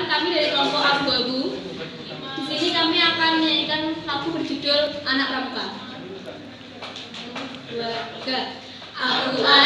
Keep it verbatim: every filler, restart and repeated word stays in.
perkenalkan, kami dari kelompok Abu-Abu. Di sini kami akan menyanyikan lagu berjudul Anak Pramuka. Dua, tiga. Aku